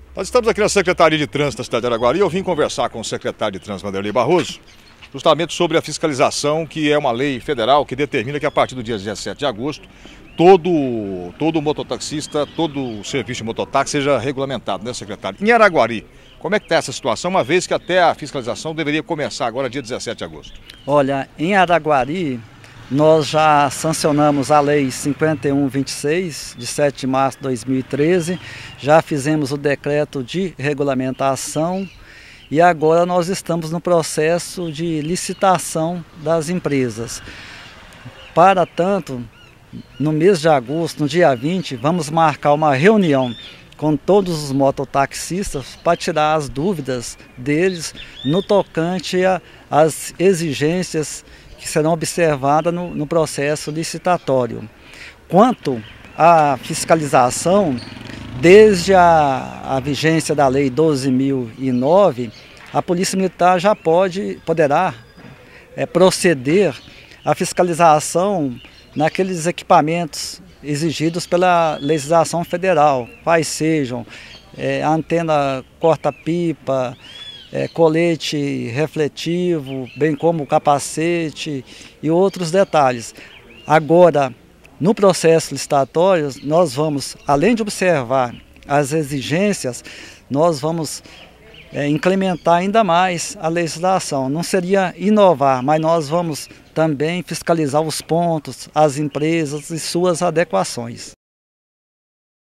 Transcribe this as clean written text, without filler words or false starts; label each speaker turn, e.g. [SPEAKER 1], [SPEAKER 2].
[SPEAKER 1] Nós estamos aqui na Secretaria de Trânsito da cidade de Araguari e eu vim conversar com o secretário de Trânsito, Vanderlei Barroso, justamente sobre a fiscalização, que é uma lei federal que determina que a partir do dia 17 de agosto, todo mototaxista, todo o serviço de mototáxi seja regulamentado, né, secretário? Em Araguari, como é que está essa situação, uma vez que até a fiscalização deveria começar agora dia 17 de agosto?
[SPEAKER 2] Olha, em Araguari, nós já sancionamos a Lei 5126, de 7 de março de 2013, já fizemos o decreto de regulamentação e agora nós estamos no processo de licitação das empresas. Para tanto, no mês de agosto, no dia 20, vamos marcar uma reunião com todos os mototaxistas para tirar as dúvidas deles no tocante às exigências que serão observadas no processo licitatório. Quanto à fiscalização, desde a vigência da Lei 12.009, a Polícia Militar já poderá proceder à fiscalização naqueles equipamentos exigidos pela legislação federal, quais sejam antena corta-pipa, colete refletivo, bem como capacete e outros detalhes. Agora, no processo licitatório, nós vamos, além de observar as exigências, nós vamos implementar ainda mais a legislação. Não seria inovar, mas nós vamos também fiscalizar os pontos, as empresas e suas adequações.